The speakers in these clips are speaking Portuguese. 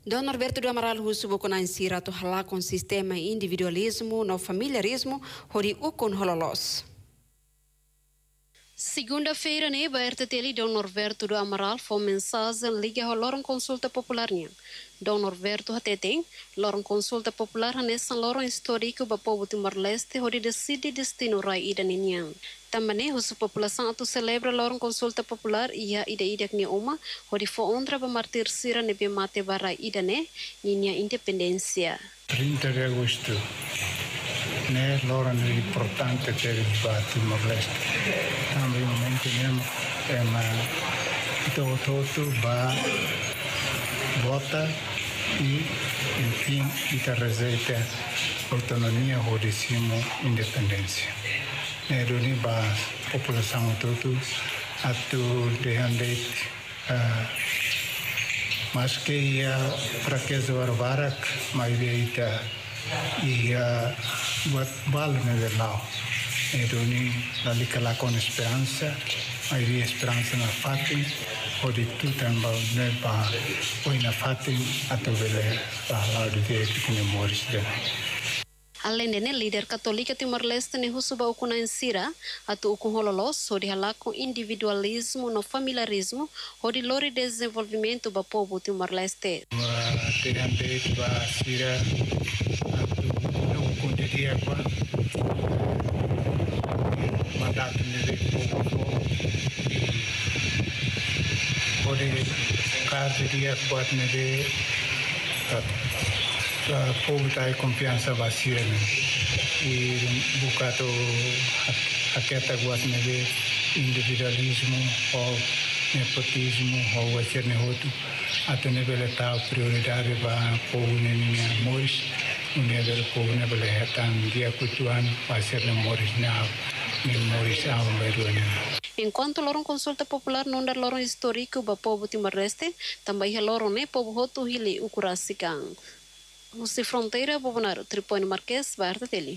Norberto do Amaral Husu Ukun sira to Halakon sistema Individualismo no Familiarismu hori Ukun hololos. Segunda-feira, né, a RTTL Dom Norberto do Amaral foi mensagem liga ao Loron Consulta Popular. Dom Norberto tem Loron Consulta Popular nessa Loron histórico do povo Timor-Leste onde decide destino rai ida ninhang. Também a população atu celebra Loron Consulta Popular e a ida que uma onde foi ondra para martir sira nebe mate barai ida né ninha independência. 30 de agosto. Né, Loron é importante ter para Timor-Leste. Também momento mesmo é uma todo ba vota e enfim ita receita autonomia rodíssimo independência. Né, doni ba população todo atu dehandeit mas que a fraqueza barbarak mais veita e buat bal neverlau doni dali kala con esperança mais vi esperança na fatin odi tu tambal ne ba oi na fatin atu vele ba la de que memoris de. Além de líder católica Timor-Leste ne Husu Ukun sira atu Ukun hololos onde Halakon Individualismo no Familiarismo onde lori desenvolvimento do povo Timor-Leste. Terante ba sira atu Ukun de dia qua mandato nele povo onde cada dia quatro nele povo tem confiança vazia e bukato aketa guat nele individualismo ou nepotismo ou acer nehotu até nele tá prioridade para povo nenhuma moris nele povo nele tan dia kutuan acer moris na memoris ao meruana. Enquanto Loron Consulta Popular não dá Loron histórico para povo Timor-Leste, também é Loron né povo hotu hili ukurasikan. Musi Fronteira, Bobonaro, Tripone Marques, RTTL.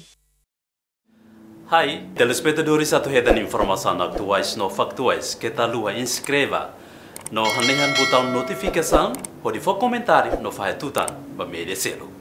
Hai, telespectadores atuhedan informação atuais no factuais que tá lua inscreva no hanehan botão notificação ou de for comentário no faz tutan para merecer.